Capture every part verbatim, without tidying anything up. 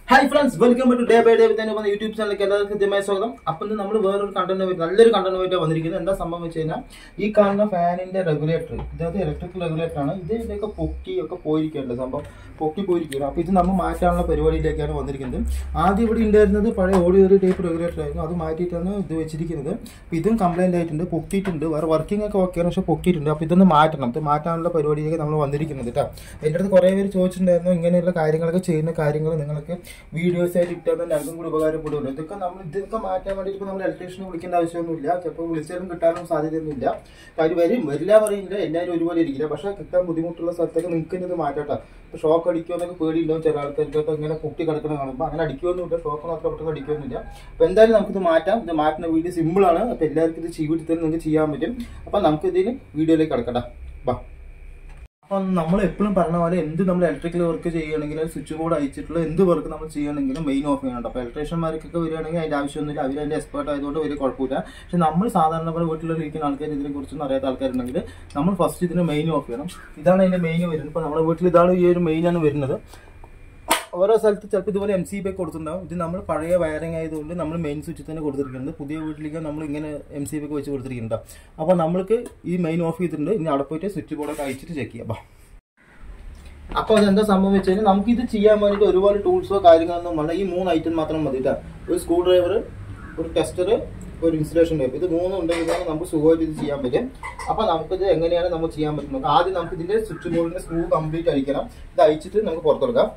Hi friends, welcome to Day by Day with Anyone YouTube channel. എല്ലാവർക്കും ദിമായി സ്വാഗതം. അപ്പോൾ നമ്മൾ വേറൊരു കണ്ടന്റ് നല്ലൊരു കണ്ടന്റ് ആയിട്ട് വന്നിരിക്കുന്നത്. എന്താ സംഭവം വെച്ച് കഴിഞ്ഞാൽ ഈ കാണുന്ന ഫാനിന്റെ റെഗുലേറ്റർ ഇതത് ഇലക്ട്രിക് റെഗുലേറ്റർ ആണ്. ഇത് ഇതിലേക്ക് പൊക്കിയൊക്കെ പോയിരിക്കേണ്ടത് സംഭവം പൊക്കി പോയിരിക്കുകയാണ്. അപ്പോൾ ഇത് നമ്മൾ മാറ്റാനുള്ള പരിപാടിയിലേക്കാണ് വന്നിരിക്കുന്നത്. ആദ്യം ഇവിടെ ഉണ്ടായിരുന്നത് പഴയ ഓഡിയോ ടൈപ്പ് റെഗുലേറ്റർ ആയിരുന്നു. അത് മാറ്റിയിട്ടാണ് ഇത് വെച്ചിരിക്കുന്നത്. അപ്പോൾ ഇതും കംപ്ലൈന്റ് ആയിട്ടുണ്ട്, പൊക്കിയിട്ടുണ്ട്. വേറെ വർക്കിംഗ് ഒക്കെ ഓക്കെയാണ്, പക്ഷേ പൊക്കിയിട്ടുണ്ട്. അപ്പോൾ ഇതൊന്ന് മാറ്റണം. ഇത് മാറ്റാനുള്ള പരിപാടിയിലേക്ക് നമ്മൾ വന്നിരിക്കുന്നത് കേട്ടോ. എൻ്റെ അടുത്ത് കുറേ പേര് ചോദിച്ചിട്ടുണ്ടായിരുന്നു ഇങ്ങനെയുള്ള കാര്യങ്ങളൊക്കെ ചെയ്യുന്ന കാര്യങ്ങൾ നിങ്ങൾക്ക് വീഡിയോസ് ആയിട്ട് ഇട്ടാൽ തന്നെ രണ്ടും കൂടി ഉപകാരപ്പെടുമല്ലോ. ഇതൊക്കെ നമ്മൾ ഇതൊക്കെ മാറ്റാൻ വേണ്ടിയിട്ട് ഇപ്പോൾ നമ്മൾ ഇലക്ട്രീഷ്യനെ വിളിക്കേണ്ട ആവശ്യമൊന്നുമില്ല. ചിലപ്പോൾ വിളിച്ചാലും കിട്ടാനും സാധ്യതയൊന്നുമില്ല. കാര്യം വരും വരില്ല പറയുന്നില്ല, എല്ലാവരും ഒരുപോലെ ഇരിക്കില്ല. പക്ഷേ കിട്ടാൻ ബുദ്ധിമുട്ടുള്ള സ്ഥലത്തൊക്കെ നിങ്ങൾക്ക് ഇത് മാറ്റാം. ഇപ്പോൾ ഷോക്ക് അടിക്കുമെന്നൊക്കെ പേടിയുണ്ടാവും ചില ആൾക്കാർക്ക്. ഇങ്ങനെ പൊട്ടി കിടക്കണം കാണുമ്പോൾ അങ്ങനെ അടിക്കുമൊന്നുമില്ല, ഷോക്ക് മാത്രം പെട്ടെന്ന് അടിക്കുമൊന്നുമില്ല. അപ്പോൾ എന്തായാലും നമുക്കിത് മാറ്റാം. ഇത് മാറ്റുന്ന വീഡിയോ സിമ്പിളാണ്. അപ്പോൾ എല്ലാവർക്കും ഇത് വീട്ടിൽ തന്നെ നിങ്ങൾക്ക് ചെയ്യാൻ പറ്റും. അപ്പോൾ നമുക്ക് ഇതിന് വീഡിയോയിലേക്ക് കിടക്കട്ടെ. ബാ. അപ്പം നമ്മൾ എപ്പോഴും പറഞ്ഞ പോലെ എന്ത് നമ്മൾ ഇലക്ട്രിക്കൽ വർക്ക് ചെയ്യുകയാണെങ്കിൽ സ്വിച്ച് ബോർഡ് അയച്ചിട്ടുള്ള എന്ത് വർക്ക് നമ്മൾ ചെയ്യുകയാണെങ്കിലും മെയിൻ ഓഫ് ചെയ്യണം. അപ്പോൾ ഇലക്ട്രീഷ്യന്മാർക്കൊക്കെ വരികയാണെങ്കിൽ അതിൻ്റെ ആവശ്യമൊന്നുമില്ല, അവർ അതിൻ്റെ എക്സ്പേർട്ട് ആയതുകൊണ്ട് വലിയ കുഴപ്പമില്ല. പക്ഷെ നമ്മൾ സാധാരണ പോലെ വീട്ടിലിരിക്കുന്ന ആൾക്കാർ ഇതിനെ കുറിച്ചൊന്നും അറിയാത്ത ആൾക്കാരുണ്ടെങ്കിൽ നമ്മൾ ഫസ്റ്റ് ഇതിന് മെയിൻ ഓഫ് ചെയ്യണം. ഇതാണ് അതിൻ്റെ മെയിൻ വരുന്നത്. ഇപ്പോൾ നമ്മുടെ വീട്ടിൽ ഇതാണ് ഈ ഒരു മെയിനാണ് വരുന്നത്. ഓരോ സ്ഥലത്ത് ചിലപ്പോൾ ഇതുപോലെ എം സി ബി ഒക്കെ കൊടുത്തിട്ടുണ്ടാവും. ഇത് നമ്മൾ പഴയ വയറിംഗ് ആയതുകൊണ്ട് നമ്മൾ മെയിൻ സ്വിച്ചിൽ തന്നെ കൊടുത്തിരിക്കുന്നത്. പുതിയ വീട്ടിലേക്ക് നമ്മൾ ഇങ്ങനെ എം സി ബി ഒക്കെ വെച്ച് കൊടുത്തിരിക്കുന്നുണ്ട്. അപ്പോൾ നമ്മൾക്ക് ഈ മെയിൻ ഓഫ് ചെയ്തിട്ടുണ്ട്. ഇനി അവിടെ പോയിട്ട് സ്വിച്ച് ബോർഡൊക്കെ അയച്ചിട്ട് ചെക്ക് ചെയ്യാം. അപ്പോൾ അതെന്താ സംഭവം വെച്ച് കഴിഞ്ഞാൽ നമുക്ക് ഇത് ചെയ്യാൻ വേണ്ടിയിട്ട് ഒരുപാട് ടൂൾസോ കാര്യങ്ങളൊന്നും വേണ്ട. ഈ മൂന്ന് ഐറ്റം മാത്രം മതി കേട്ടോ. ഒരു സ്ക്രൂ ഡ്രൈവർ, ഒരു ടെസ്റ്റർ, ഒരു ഇൻസുലേഷൻ ടേപ്പ്. ഇത് മൂന്നും ഉണ്ടെങ്കിൽ നമുക്ക് സുഖമായിട്ട് ഇത് ചെയ്യാൻ പറ്റും. അപ്പോൾ നമുക്കിത് എങ്ങനെയാണ് നമുക്ക് ചെയ്യാൻ പറ്റുന്നത്? ആദ്യം നമുക്ക് ഇതിൻ്റെ സ്വിച്ച് ബോർഡിൻ്റെ സ്ക്രൂ കംപ്ലീറ്റ് അഴിക്കണം. ഇത് അഴിച്ചിട്ട് നമുക്ക് പുറത്തെടുക്കാം.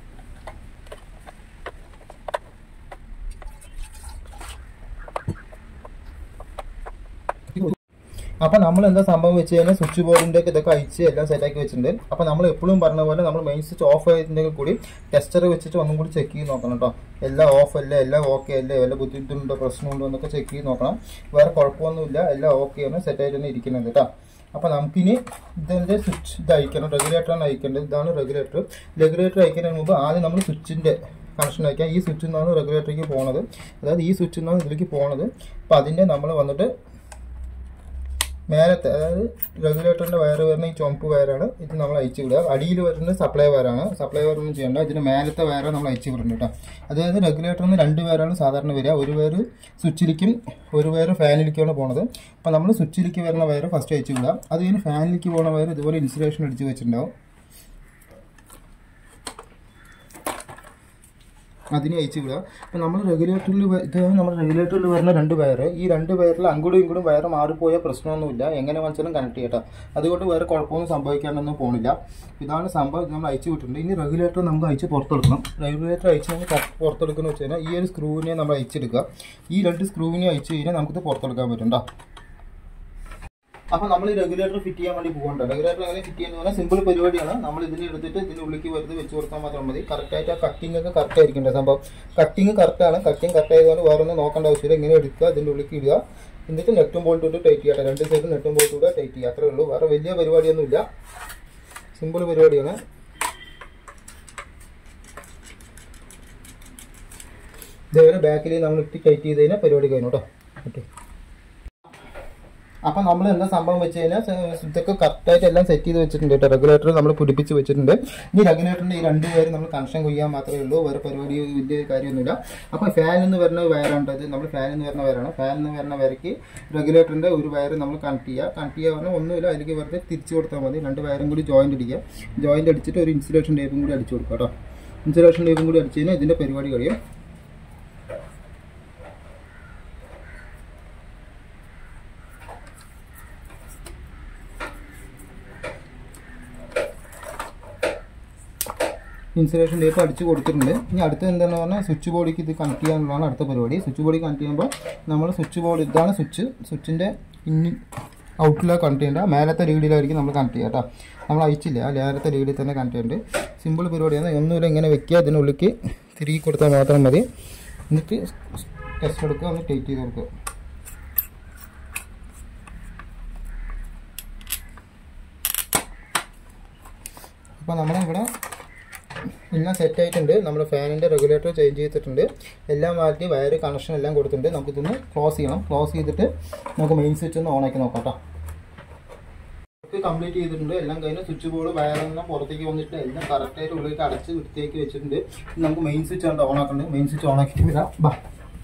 അപ്പോൾ നമ്മൾ എന്താ സംഭവം വെച്ച് കഴിഞ്ഞാൽ സ്വിച്ച് ബോർഡിൻ്റെ ഇതൊക്കെ അയച്ച് എല്ലാം സെറ്റാക്കി വെച്ചിട്ടുണ്ട്. അപ്പോൾ നമ്മൾ എപ്പോഴും പറഞ്ഞ പോലെ നമ്മൾ മെയിൻ സ്വിച്ച് ഓഫ് ആയിട്ടുണ്ടെങ്കിൽ കൂടി ടെസ്റ്റർ വെച്ചിട്ട് ഒന്നും കൂടി ചെക്ക് ചെയ്ത് നോക്കണം കേട്ടോ. എല്ലാം ഓഫ് അല്ലേ, എല്ലാം ഓക്കെ അല്ലേ, വല്ല ബുദ്ധിമുട്ടുണ്ടോ പ്രശ്നമുണ്ടോ എന്നൊക്കെ ചെക്ക് ചെയ്ത് നോക്കണം. വേറെ കുഴപ്പമൊന്നുമില്ല, എല്ലാം ഓക്കെയാണ്, സെറ്റായിട്ട് തന്നെ ഇരിക്കുന്നത് കേട്ടോ. അപ്പോൾ നമുക്കിനി ഇതിൻ്റെ സ്വിച്ച് ഇത് അയക്കണം. റെഗുലേറ്ററാണ് അയക്കേണ്ടത്. ഇതാണ് റെഗുലേറ്റർ. റെഗുലേറ്റർ അയക്കുന്നതിന് മുമ്പ് ആദ്യം നമ്മൾ സ്വിച്ചിൻ്റെ കണക്ഷൻ അയക്കാം. ഈ സ്വിച്ചിൽ നിന്നാണ് റെഗുലേറ്ററിലേക്ക് പോകുന്നത്, അതായത് ഈ സ്വിച്ചിൽ നിന്നാണ് ഇതിലേക്ക് പോകുന്നത്. അപ്പോൾ അതിൻ്റെ നമ്മൾ വന്നിട്ട് മേലത്തെ, അതായത് റെഗുലേറ്ററിൻ്റെ വയർ വരുന്ന ഈ ചുവപ്പ് വയറാണ്. ഇത് നമ്മൾ അയച്ചു വിടുക. അടിയിൽ വരുന്നത് സപ്ലൈ വയറാണ്. സപ്ലൈ വയർ ഒന്നും ചെയ്യേണ്ട, ഇതിന് മേലത്തെ വയറാണ് നമ്മൾ അയച്ചു വിടുന്നത് കേട്ടോ. അതായത് റെഗുലേറ്ററിൽ നിന്ന് രണ്ട് വയറാണ് സാധാരണ വരിക. ഒരു വയർ സ്വിച്ചിലേക്കും ഒരു വയർ ഫാനിലേക്കാണ് പോകുന്നത്. അപ്പോൾ നമ്മൾ സ്വിച്ചിലേക്ക് വരുന്ന വയർ ഫസ്റ്റ് അയച്ചു വിടുക. അത് കഴിഞ്ഞ് ഫാനിലേക്ക് പോകുന്ന വയർ ഇതുപോലെ ഇൻസുലേഷൻ അടിച്ച് വെച്ചിട്ടുണ്ടാവും, അതിനെ അയച്ചു വിടുക. അപ്പോൾ നമ്മൾ റെഗുലേറ്ററിൽ ഇതാണ് നമ്മൾ റെഗുലേറ്ററിൽ വരുന്ന രണ്ട് വയർ. ഈ രണ്ട് വയറിൽ അങ്ങോട്ടും ഇങ്ങോട്ടും വയർ മാറിപ്പോയാൽ പ്രശ്നമൊന്നുമില്ല, എങ്ങനെ വെച്ചാലും കണക്ട് ചെയ്യട്ടോ. അതുകൊണ്ട് വേറെ കുഴപ്പമൊന്നും സംഭവിക്കാനൊന്നും പോകുന്നില്ല. ഇതാണ് സംഭവം. നമ്മൾ അയച്ചു വിട്ടിട്ടുണ്ട്. ഇനി റെഗുലേറ്റർ നമുക്ക് അയച്ച് പുറത്തെടുക്കണം. റെഗുലേറ്റർ അയച്ച് നമ്മൾ പുറത്തെടുക്കുന്ന വെച്ച് കഴിഞ്ഞാൽ ഈ ഒരു സ്ക്രൂവിനെ നമ്മൾ അയച്ചെടുക്കുക. ഈ രണ്ട് സ്ക്രൂവിനെ അയച്ചു കഴിഞ്ഞാൽ നമുക്കിത് പുറത്തെടുക്കാൻ പറ്റും കേട്ടോ. അപ്പോൾ നമ്മൾ ഈ റെഗുലേറ്റർ ഫിറ്റ് ചെയ്യാൻ വേണ്ടി പോകണ്ട. റെഗുലേറ്റർ എങ്ങനെ ഫിറ്റ് ചെയ്യുന്ന പറഞ്ഞാൽ സിമ്പിൾ പരിപാടിയാണ്. നമ്മൾ ഇതിൽ എടുത്തിട്ട് ഇതിൻ്റെ ഉള്ളിലേക്ക് വെറുതെ വെച്ച് കൊടുത്താൽ മാത്രം മതി. കറക്റ്റായിട്ട് ആ കട്ടിംഗ് ഒക്കെ കറക്റ്റ് ആയിരിക്കേണ്ട സംഭവം. കട്ടിങ് കറക്റ്റാണ്. കട്ടിങ് കറക്റ്റ് ആയതുകൊണ്ട് വേറെ ഒന്നും നോക്കേണ്ട ആവശ്യമില്ല. ഇങ്ങനെ എടുക്കുക, ഇതിൻ്റെ ഉള്ളിലേക്ക് ഇടുക, എന്നിട്ട് നെറ്റും ബോൾട്ട് ഇട്ട് ടൈറ്റ് ചെയ്യട്ടെ. രണ്ട് സൈഡും നെറ്റും ബോൾട്ട് ഇടുക, ടൈറ്റ് ചെയ്യുക. അത്രേ ഉള്ളൂ. വേറെ വലിയ പരിപാടിയൊന്നുമില്ല, സിമ്പിൾ പരിപാടിയാണ്. ഇതേപോലെ ബാക്കിൽ നമ്മൾ ഇട്ട് ടൈറ്റ് ചെയ്ത് കഴിഞ്ഞാൽ പരിപാടി കഴിഞ്ഞു കേട്ടോ. ഓക്കെ. അപ്പം നമ്മൾ എന്താ സംഭവം വെച്ച് കഴിഞ്ഞാൽ ഇതൊക്കെ കറക്റ്റായിട്ട് എല്ലാം സെറ്റ് ചെയ്ത് വെച്ചിട്ടുണ്ട് കേട്ടോ. റെഗുലേറ്റർ നമ്മൾ പിടിപ്പിച്ച് വെച്ചിട്ടുണ്ട്. ഈ റെഗുലേറ്ററിൻ്റെ ഈ രണ്ട് വയർ നമ്മൾ കണക്ഷൻ കൊയ്യാൻ മാത്രമേ ഉള്ളൂ, വേറെ പരിപാടി വലിയ കാര്യമൊന്നുമില്ല. അപ്പോൾ ഫാനിൽ നിന്ന് വരുന്ന വയറാണ് ഇത്. നമ്മൾ ഫാനിൽ നിന്ന് വരുന്ന വയറാണ്. ഫാനിൽ നിന്ന് വരുന്ന വയർക്ക് റെഗുലേറ്ററിൻ്റെ ഒരു വയർ നമ്മൾ കണക്ട് ചെയ്യുക. കണക്ട് ചെയ്യുക പറഞ്ഞാൽ ഒന്നുമില്ല, അതിലേക്ക് വെറുതെ തിരിച്ച് കൊടുത്താൽ മതി. രണ്ട് വയറും കൂടി ജോയിൻ്റ് അടിക്കുക. ജോയിൻ്റ് അടിച്ചിട്ട് ഒരു ഇൻസുലേഷൻ ടേപ്പും കൂടി അടിച്ചു കൊടുക്കുക കേട്ടോ. ഇൻസുലേഷൻ ടേപ്പും കൂടി അടിച്ച് കഴിഞ്ഞാൽ ഇതിൻ്റെ പരിപാടി കഴിയും. ഇൻസുലേഷൻ ടേപ്പ് അടിച്ച് കൊടുത്തിട്ടുണ്ട്. ഇനി അടുത്ത് എന്താണെന്ന് പറഞ്ഞാൽ സ്വിച്ച് ബോർഡിക്ക് ഇത് കണക്ട് ചെയ്യാനുള്ളതാണ് അടുത്ത പരിപാടി. സ്വിച്ച് ബോർഡിൽ കണക്ട് ചെയ്യുമ്പോൾ നമ്മൾ സ്വിച്ച് ബോർഡ് ഇതാണ് സ്വിച്ച്. സ്വിച്ചിൻ്റെ ഇനി ഔട്ടിലാണ് കണക്ട് ചെയ്യേണ്ട. മേലത്തെ ലീഡിലായിരിക്കും നമ്മൾ കണക്ട് ചെയ്യുക കേട്ടോ. നമ്മൾ അയച്ചില്ല, ആ മേലത്തെ ലീഡിൽ തന്നെ കണക്ട് ചെയ്യുന്നുണ്ട്. സിമ്പിൾ പരിപാടിയാണ്. ഒന്നുമില്ല, ഇങ്ങനെ വെക്കുക, അതിനുള്ളിലേക്ക് തിരികെ കൊടുത്താൽ മാത്രം മതി. എന്നിട്ട് ടെസ്റ്റ് എടുക്കുക, ഒന്ന് ടൈറ്റ് ചെയ്ത് കൊടുക്കുക. അപ്പോൾ നമ്മളിവിടെ എല്ലാം സെറ്റ് ആയിട്ടുണ്ട്. നമ്മൾ ഫാനിൻ്റെ റെഗുലേറ്റർ ചേഞ്ച് ചെയ്തിട്ടുണ്ട്. എല്ലാം മാറ്റി വയർ കണക്ഷൻ എല്ലാം കൊടുത്തിട്ടുണ്ട്. നമുക്കിതൊന്ന് ക്ലോസ് ചെയ്യണം. ക്ലോസ് ചെയ്തിട്ട് നമുക്ക് മെയിൻ സ്വിച്ച് ഒന്ന് ഓൺ ആക്കി നോക്കാം കേട്ടോ. വർക്ക് കംപ്ലീറ്റ് ചെയ്തിട്ടുണ്ട്. എല്ലാം കഴിഞ്ഞ് സ്വിച്ച് ബോർഡ് വയറെല്ലാം പുറത്തേക്ക് വന്നിട്ട് എല്ലാം കറക്റ്റായിട്ട് ഉള്ളിലേക്ക് അടച്ച് വൃത്തിയാക്കി വെച്ചിട്ടുണ്ട്. നമുക്ക് മെയിൻ സ്വിച്ച് ആണ് ഓൺ ആക്കേണ്ടത്. മെയിൻ സ്വിച്ച് ഓൺ ആക്കിയിട്ട് വരാം. ബാ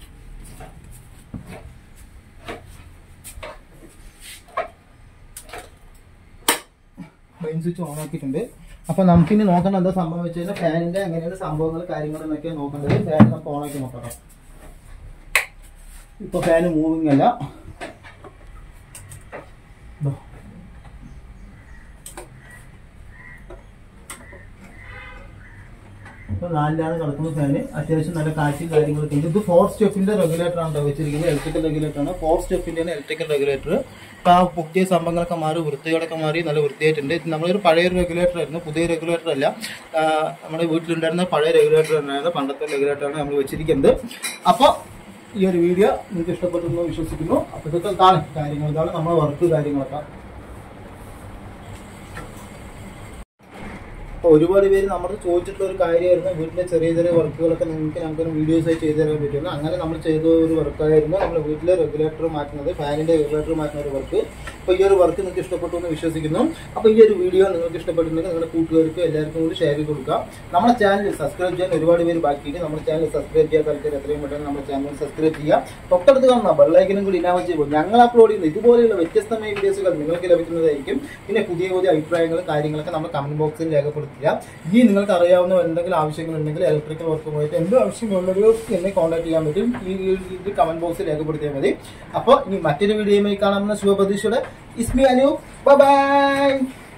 മെയിൻ സ്വിച്ച് ഓൺ ആക്കിയിട്ടുണ്ട്. അപ്പൊ നമുക്കിനി നോക്കേണ്ട എന്താ സംഭവം വെച്ച് കഴിഞ്ഞാൽ ഫാനിന്റെ എങ്ങനെയാണ് സംഭവങ്ങൾ കാര്യങ്ങൾ എന്നൊക്കെ നോക്കേണ്ടത്. ഫാൻ നമുക്ക് ഓൺ ആക്കി നോക്കാം. ഇപ്പൊ ഫാന് മൂവിങ് അല്ല. ഇപ്പൊ നാലിലാണ് കിടക്കുന്ന ഫാന്. അത്യാവശ്യം നല്ല കാറ്റും കാര്യങ്ങളൊക്കെ ഉണ്ട്. ഇത് ഫോർ സ്റ്റെപ്പിന്റെ റെഗുലേറ്റർ ആണ് വെച്ചിരിക്കുന്നത്. ഇലക്ട്രിക്കൽ റെഗുലേറ്റർ ആണ്. ഫോർ സ്റ്റെപ്പിന്റെ ഇലക്ട്രിക്കൽ റെഗുലേറ്റർ. ഇപ്പൊ ആ പുതിയ സംഭവങ്ങളൊക്കെ മാറി വൃത്തിയോടൊക്കെ മാറി നല്ല വൃത്തിയായിട്ടുണ്ട്. ഇത് നമ്മളൊരു പഴയ റെഗുലേറ്റർ ആയിരുന്നു, പുതിയ റെഗുലേറ്റർ അല്ല. നമ്മുടെ വീട്ടിലുണ്ടായിരുന്ന പഴയ റെഗുലേറ്റർ തന്നെയാണ്, പണ്ടത്തെ റെഗുലേറ്ററാണ് നമ്മൾ വെച്ചിരിക്കുന്നത്. അപ്പൊ ഈ ഒരു വീഡിയോ നിങ്ങൾക്ക് ഇഷ്ടപ്പെട്ടെന്ന് വിശ്വസിക്കുന്നു. അപ്പൊ ഇതൊക്കെ കാണും കാര്യങ്ങൾക്കാണ് നമ്മുടെ വർക്ക് കാര്യങ്ങളൊക്കെ. അപ്പോൾ ഒരുപാട് പേര് നമ്മൾ ചോദിച്ചിട്ടുള്ള ഒരു കാര്യമായിരുന്നു, വീട്ടിലെ ചെറിയ ചെറിയ വർക്കുകളൊക്കെ നിങ്ങൾക്ക് ഞങ്ങൾക്ക് വീഡിയോസ് ആയി ചെയ്തു തരാൻ പറ്റുന്നു. അങ്ങനെ നമ്മൾ ചെയ്ത ഒരു വർക്കായിരുന്നു നമ്മൾ വീട്ടിലെ റെഗുലേറ്റർ മാറ്റുന്നത്, ഫാനിന്റെ റെഗുലേറ്റർ മാറ്റുന്ന ഒരു വർക്ക്. അപ്പോൾ ഈ ഒരു വർക്ക് നിങ്ങൾക്ക് ഇഷ്ടപ്പെട്ടു എന്ന് വിശ്വസിക്കുന്നു. അപ്പോൾ ഈ ഒരു വീഡിയോ നിങ്ങൾക്ക് ഇഷ്ടപ്പെട്ടിട്ടുണ്ടെങ്കിൽ നിങ്ങളുടെ കൂട്ടുകാർക്ക് എല്ലാവർക്കും കൂടി ഷെയർ ചെയ്ത് കൊടുക്കുക. നമ്മുടെ ചാനൽ സബ്സ്ക്രൈബ് ചെയ്യാൻ ഒരുപാട് പേര് ബാക്കിയിട്ട് നമ്മുടെ ചാനൽ സബ്സ്ക്രൈബ് ചെയ്യാത്ത ആൾക്കാർ എത്രയും പെട്ടെന്ന് നമ്മുടെ ചാനൽ സബ്സ്ക്രൈബ് ചെയ്യുക. തൊട്ടടുത്ത് കാണുന്ന ബെല്ലൈക്കനും കൂടി ഇനാമ ചെയ്യുമ്പോൾ ഞങ്ങൾ അപ്ലോഡ് ചെയ്യുന്ന ഇതുപോലെയുള്ള വ്യത്യസ്തമായ വീഡിയോസുകൾ നിങ്ങൾക്ക് ലഭിക്കുന്നതായിരിക്കും. പിന്നെ പുതിയ പുതിയ അഭിപ്രായങ്ങളും കാര്യങ്ങളൊക്കെ നമ്മൾ കമന്റ് ബോക്സിൽ രേഖപ്പെടുത്തുക. ഈ നിങ്ങൾക്ക് അറിയാവുന്ന എന്തെങ്കിലും ആവശ്യങ്ങളുണ്ടെങ്കിൽ ഇലക്ട്രിക്കൽ വർക്കുമായിട്ട് എന്ത് ആവശ്യമുള്ളവർ എന്നെ കോൺടാക്ട് ചെയ്യാൻ പറ്റും. ഈ കമന്റ് ബോക്സിൽ രേഖപ്പെടുത്തിയാൽ മതി. അപ്പോൾ ഇനി മറ്റൊരു വീഡിയോയുമായി കാണാമെന്ന ശുഭപ്രതീക്ഷയോടെ ഇസ്മി അനു, ബൈ ബൈ.